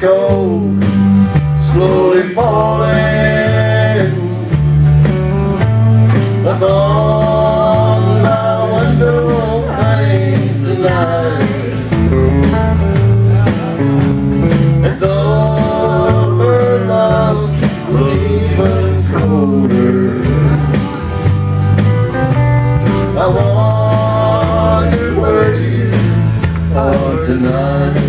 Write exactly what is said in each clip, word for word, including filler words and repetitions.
cold, slowly falling upon my window pane tonight. And though her love will even colder, I wonder where you are tonight.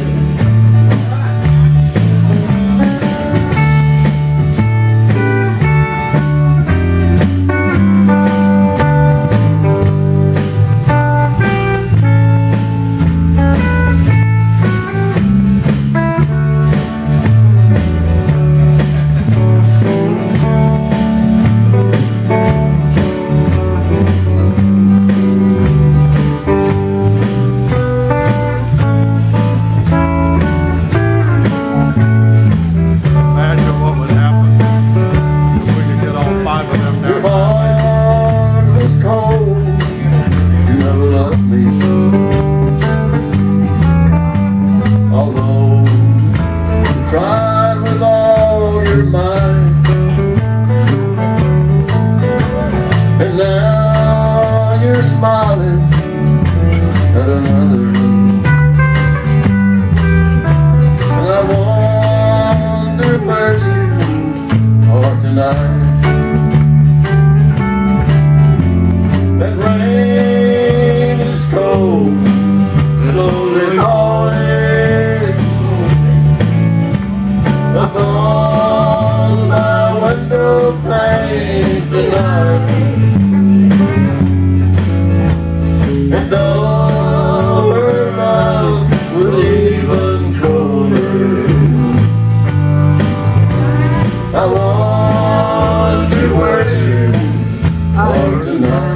Although you tried with all your might, and now you're smiling at another, and I wonder where you are tonight. That rain is cold, slowly falling upon my window pane tonight. And though her love will even colder, I wonder where you are tonight.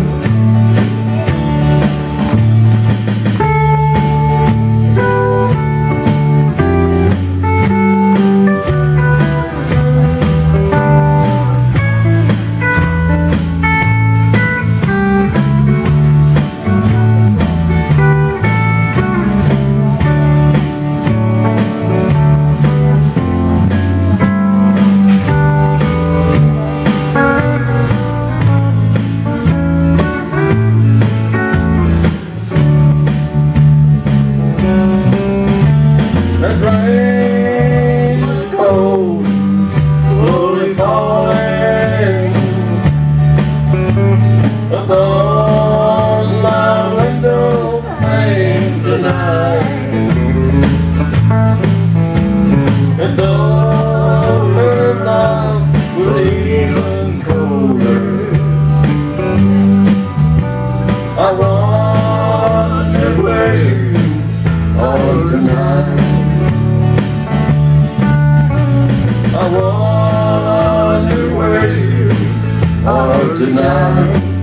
That rain is cold, slowly falling upon my window pane tonight. And though her love will even colder, I wonder where you are tonight. I wonder where you are tonight.